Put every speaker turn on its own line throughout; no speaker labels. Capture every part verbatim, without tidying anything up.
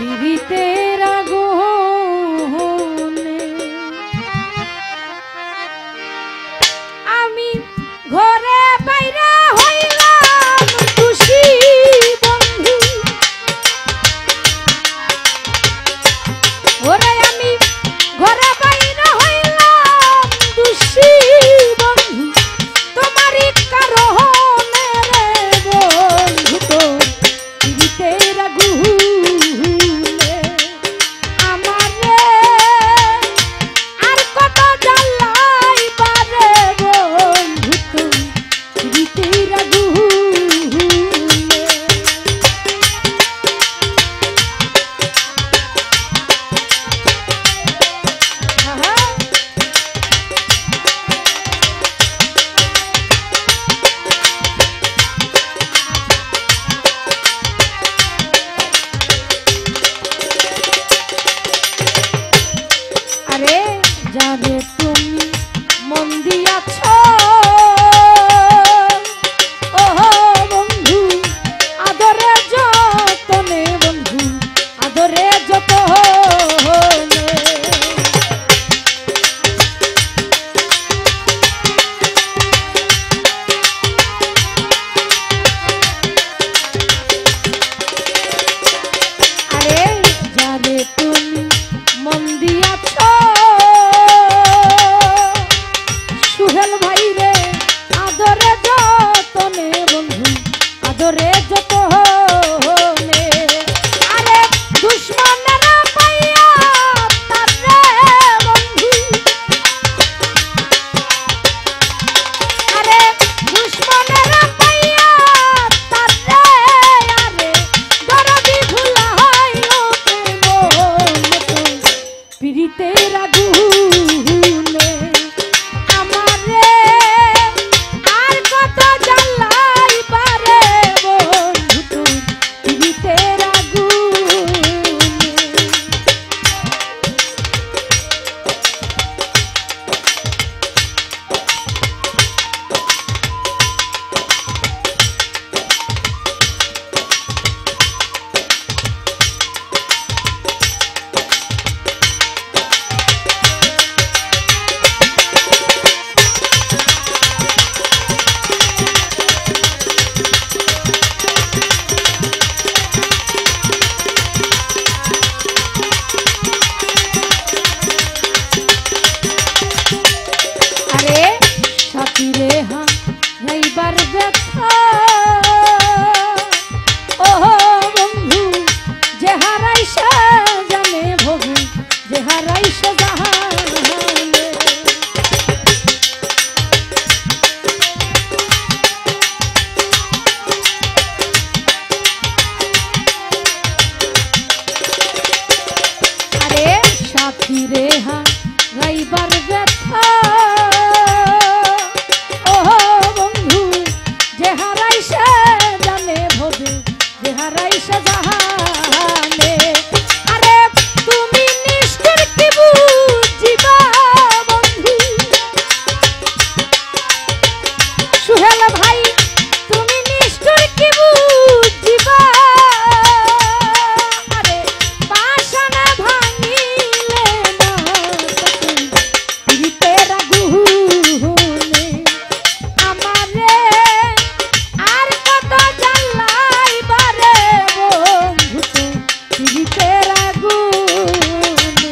পিরিতের আগুনে আমি ঘরে বাইরে হইলাম খুশি বন্ধু ওরে আমি ঘরে বাইরে হইলাম খুশি বন্ধু তোমারই কারণে রে বন্ধু তো পিরিতের আগুনে যারে তুমি মন দিয়াছ ওহো বন্ধু আদরে যতনে বন্ধু আদরে যতনে আরে যারে তুমি মন দিয়াছ সুহেল ভাই রে আদরে যতনে বন্ধু আদরে যতনে আরে দুশ্মনেরা পাইয়া তারে বন্ধু আরে দুশ্মনেরা পাইয়া তারে আরে দরদি ভুলা হইল মন পিরিতের আগুনে আর কত জ্বালাই পারে বন্ধু পিরিতের আগুনে রে হা এইবার ব্যথা ওহো বন্ধু যে হারাইছে জানে ভগু যে হারাইছে জাহানে আরে সাথী রে হা এইবার ব্যথা জাহানে আরে তুমি নিষ্ঠুর কি বুঝিবা বন্ধু সুহেল ভাই তুমি নিষ্ঠুর কি বুঝিবা আরে পাশানা ভাঙিলে না পিরিতের আগুনে আমারে আর কত জ্বালাই বারে বন্ধু পিরিতের আগুনে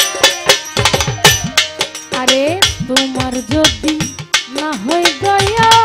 তোমার যদি না হয় দয়া